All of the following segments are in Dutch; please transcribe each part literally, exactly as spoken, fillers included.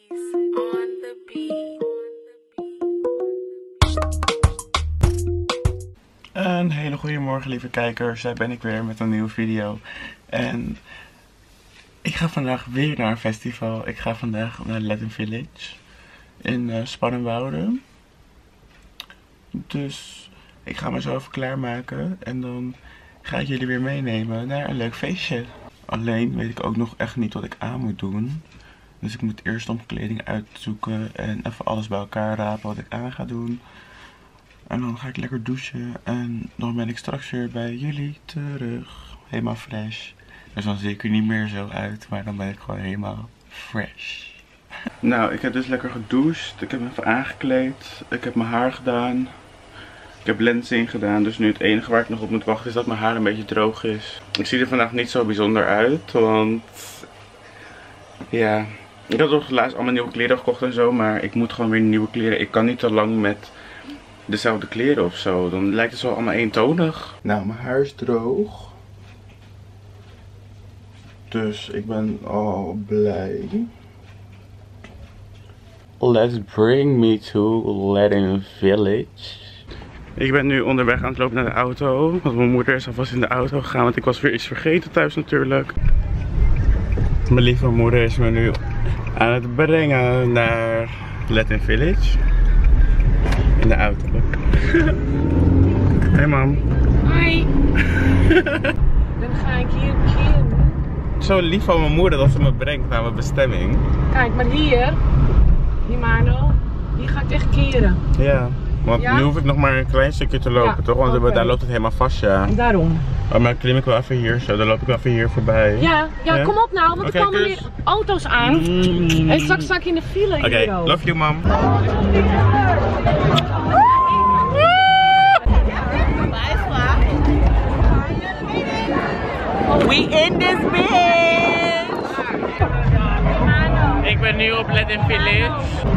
Een hele goede morgen, lieve kijkers. Daar ben ik weer met een nieuwe video. En ik ga vandaag weer naar een festival. Ik ga vandaag naar Latin Village in uh, Spannenwoude. Dus ik ga me zo even klaarmaken en dan ga ik jullie weer meenemen naar een leuk feestje. Alleen weet ik ook nog echt niet wat ik aan moet doen. Dus ik moet eerst om kleding uitzoeken en even alles bij elkaar rapen wat ik aan ga doen. En dan ga ik lekker douchen en dan ben ik straks weer bij jullie terug. Helemaal fresh. Dus dan zie ik er niet meer zo uit, maar dan ben ik gewoon helemaal fresh. Nou, ik heb dus lekker gedoucht. Ik heb me even aangekleed. Ik heb mijn haar gedaan. Ik heb lensing gedaan. Dus nu het enige waar ik nog op moet wachten is dat mijn haar een beetje droog is. Ik zie er vandaag niet zo bijzonder uit, want ja, ik had toch laatst allemaal nieuwe kleren gekocht en zo, maar ik moet gewoon weer nieuwe kleren. Ik kan niet te lang met dezelfde kleren of zo. Dan lijkt het zo allemaal eentonig. Nou, mijn haar is droog. Dus ik ben al blij. Let's bring me to Latin Village. Ik ben nu onderweg aan het lopen naar de auto. Want mijn moeder is alvast in de auto gegaan. Want ik was weer iets vergeten thuis natuurlijk. Mijn lieve moeder is me nu aan het brengen naar Latin Village. In de auto. Hey mam. Hoi. Dan ga ik hier keren. Zo lief van mijn moeder dat ze me brengt naar mijn bestemming. Kijk, maar hier, die Mano, hier ga ik echt keren. Ja, want ja? nu hoef ik nog maar een klein stukje te lopen, ja, toch? Want okay. Daar loopt het helemaal vast, ja. Daarom. Oh, maar klim ik wel even hier zo, dan loop ik wel even hier voorbij. Ja, ja, ja? Kom op nou, want okay, er komen kus. weer auto's aan. Mm. En straks sta ik in de file. Oké, okay, love you mam. We in this bitch! Ik ben nu op Latin Village.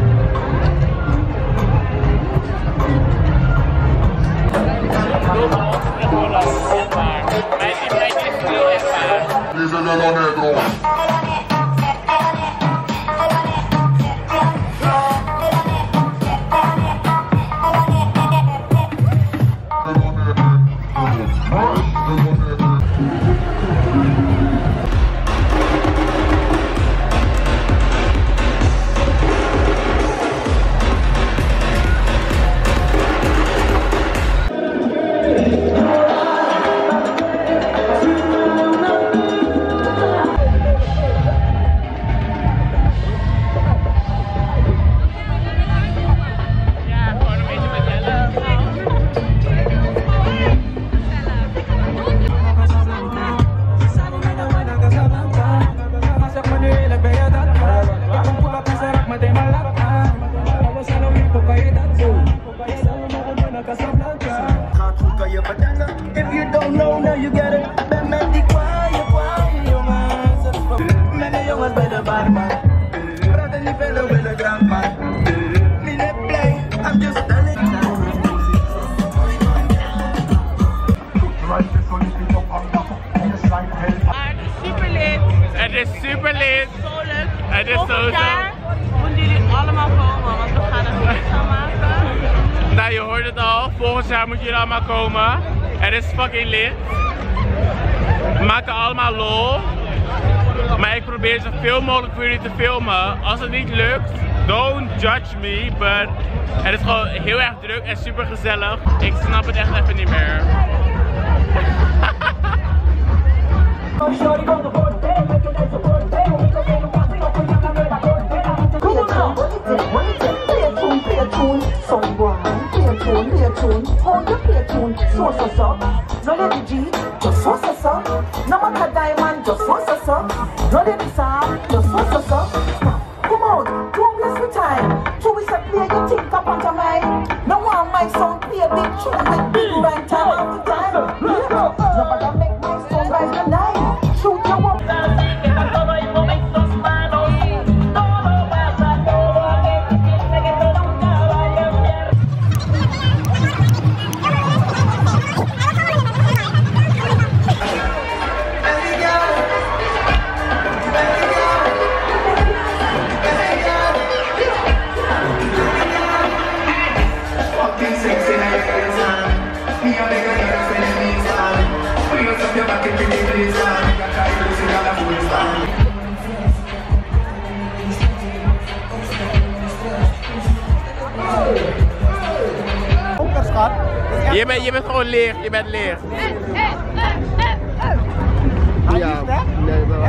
Het is super lid. Het is zo zo. Moeten jullie allemaal komen, want we gaan een feest gaan maken. Nou, je hoort het al. Volgend jaar moeten jullie allemaal komen. Het is fucking lit. We maken allemaal lol. Maar ik probeer zoveel mogelijk voor jullie te filmen. Als het niet lukt, don't judge me. But het is gewoon heel erg druk en super gezellig. Ik snap het echt even niet meer. schat. Je bent, je bent gewoon licht, je bent licht. Ja, nee, wel.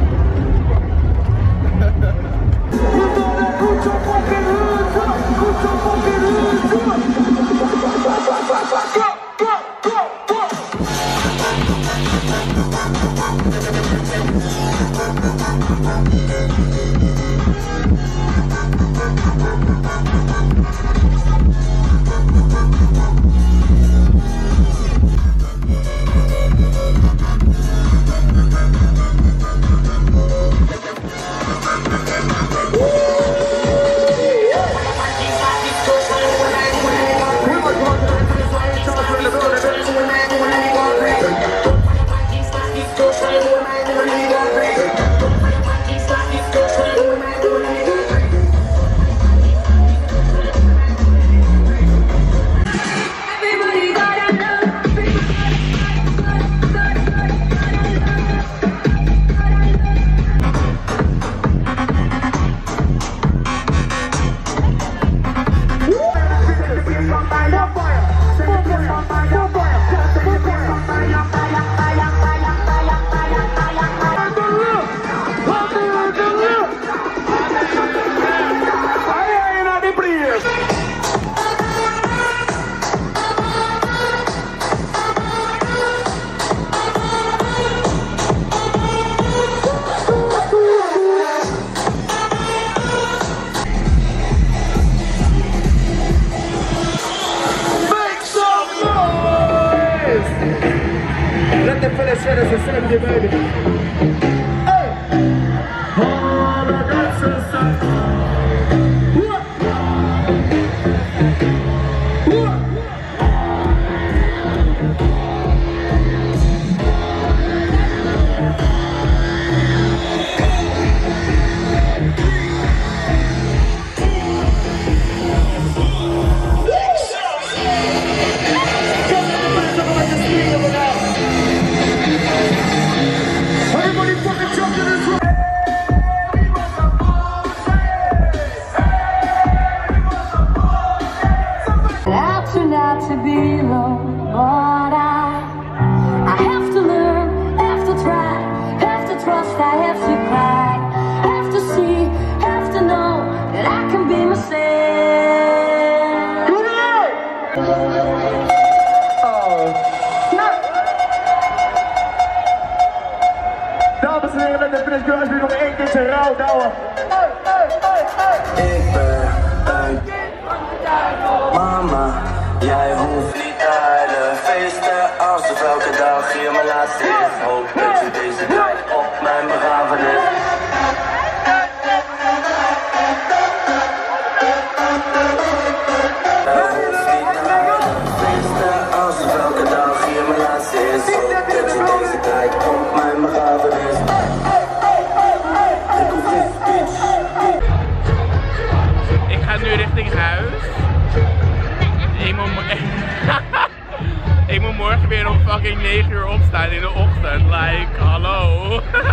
negen uur opstaan in de ochtend. Like, hallo.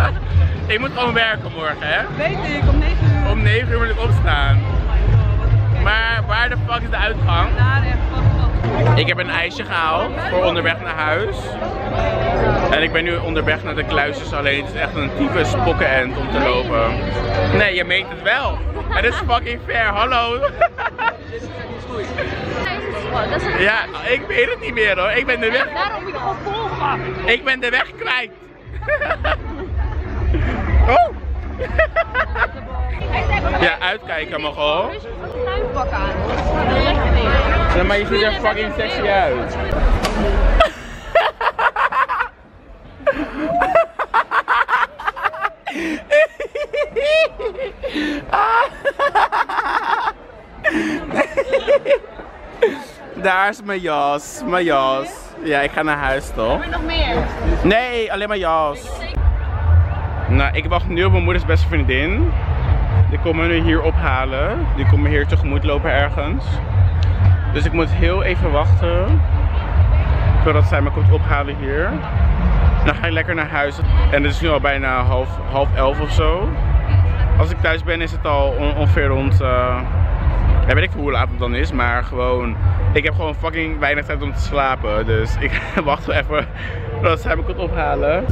Ik moet gewoon werken morgen, hè? Weet ik, om negen uur. Om negen uur moet ik opstaan. Maar waar de fuck is de uitgang? Daar echt, wat, Ik heb een ijsje gehaald voor onderweg naar huis. En ik ben nu onderweg naar de kluisjes, alleen het is echt een type spokkenend om te lopen. Nee, je meent het wel. Het is fucking fair, hallo. Ja, ik weet het niet meer hoor. Ik ben de weg. Daarom moet je gewoon volgen. Ik ben de weg kwijt. Oh. Ja, uitkijken mag al. Dus een tuinpak aan. Dan leg je neer. Ja, maar je ziet er fucking sexy uit. Daar is mijn jas, mijn jas. Ja, ik ga naar huis toch? Heb je nog meer? Nee, alleen maar jas. Nou, ik wacht nu op mijn moeders beste vriendin. Die komen me nu hier ophalen. Die komen me hier tegemoet lopen ergens. Dus ik moet heel even wachten. Voordat zij me komt ophalen hier. Dan ga ik lekker naar huis. En het is nu al bijna half, half elf of zo. Als ik thuis ben is het al on ongeveer rond uh, Ja, weet ik hoe laat het dan is, maar gewoon... Ik heb gewoon fucking weinig tijd om te slapen. Dus ik wacht wel even tot zij me komt ophalen.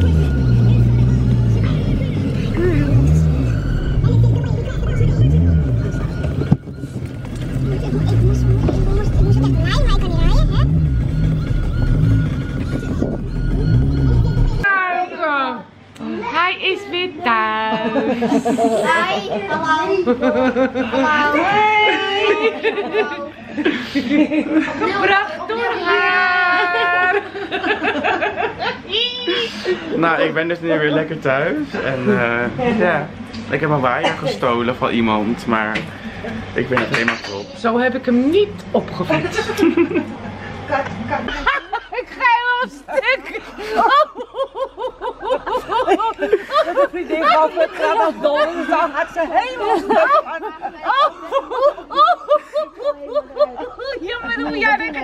Hij is weer thuis. Hi, hallo. Hallo. Prachtig haar. Nou, ik ben dus nu weer lekker thuis. En uh, ja, ik heb een waaier gestolen van iemand, maar ik ben het helemaal top. Zo heb ik hem niet opgefietst. Ik ga helemaal stuk. De vriendin gaf het gaat als dol en dan gaat ze helemaal stuk gaan. Jammer hoe jij denkt.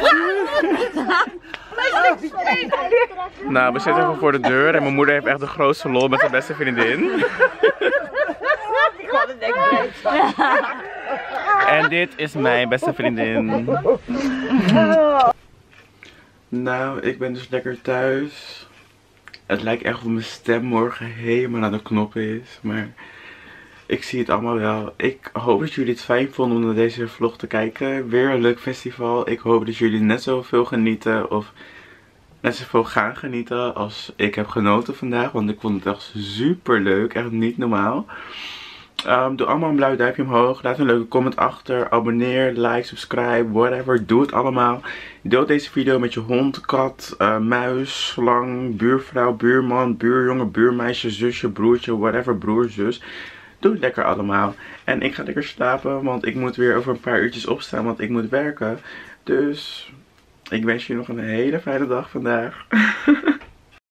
Nou, we zitten even voor de deur en mijn moeder heeft echt de grootste lol met haar beste vriendin. En dit is mijn beste vriendin. Nou, ik ben dus lekker thuis. Het lijkt echt of mijn stem morgen helemaal naar de knop is, maar ik zie het allemaal wel. Ik hoop dat jullie het fijn vonden om naar deze vlog te kijken. Weer een leuk festival. Ik hoop dat jullie net zoveel genieten of net zoveel gaan genieten als ik heb genoten vandaag. Want ik vond het echt super leuk. Echt niet normaal. Um, doe allemaal een blauw duimpje omhoog. Laat een leuke comment achter. Abonneer, like, subscribe, whatever. Doe het allemaal. Deel deze video met je hond, kat, uh, muis, slang, buurvrouw, buurman, buurjongen, buurmeisje, zusje, broertje, whatever, broer, zus. Doe het lekker allemaal. En ik ga lekker slapen, want ik moet weer over een paar uurtjes opstaan, want ik moet werken. Dus ik wens je nog een hele fijne dag vandaag.